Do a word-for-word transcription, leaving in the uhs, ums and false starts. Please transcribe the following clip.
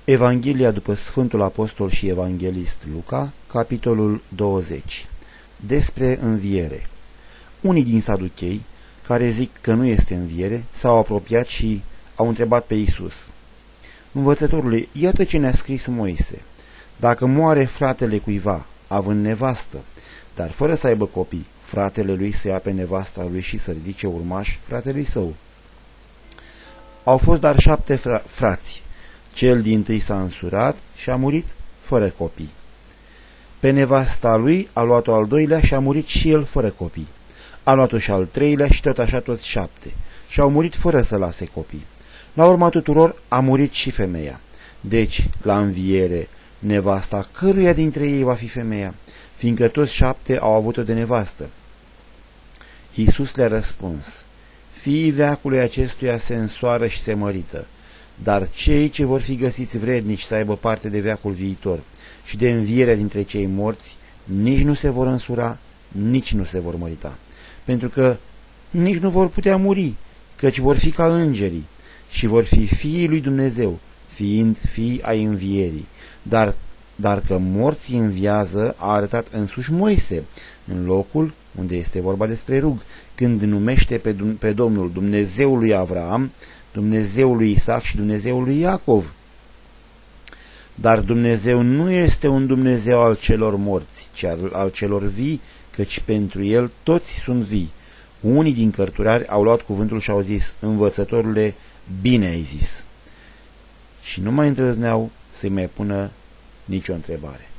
Evanghelia după Sfântul Apostol și Evanghelist Luca, capitolul douăzeci. Despre înviere. Unii din saduchei, care zic că nu este înviere, s-au apropiat și au întrebat pe Iisus: Învățătorule, iată ce ne-a scris Moise: dacă moare fratele cuiva, având nevastă, dar fără să aibă copii, fratele lui să ia pe nevasta lui și să ridice urmași fratelui său. Au fost dar șapte fra frați. Cel dintâi s-a însurat și a murit fără copii. Pe nevasta lui a luat-o al doilea și a murit și el fără copii. A luat-o și al treilea și tot așa toți șapte. Și au murit fără să lase copii. La urma tuturor a murit și femeia. Deci, la înviere, nevasta căruia dintre ei va fi femeia, fiindcă toți șapte au avut-o de nevastă? Iisus le-a răspuns: fiii veacului acestuia se însoară și se mărită, dar cei ce vor fi găsiți vrednici să aibă parte de veacul viitor și de învierea dintre cei morți, nici nu se vor însura, nici nu se vor mărita, pentru că nici nu vor putea muri, căci vor fi ca îngerii și vor fi fiii lui Dumnezeu, fiind fii ai învierii. Dar, dar că morții înviază a arătat însuși Moise, în locul unde este vorba despre rug, când numește pe, pe Domnul Dumnezeul lui Avraam, Dumnezeul lui Isaac și Dumnezeul lui Iacov. Dar Dumnezeu nu este un Dumnezeu al celor morți, ci al celor vii, căci pentru el toți sunt vii. Unii din cărturari au luat cuvântul și au zis: Învățătorule, bine ai zis. Și nu mai îndrăzneau să-i mai pună nicio întrebare.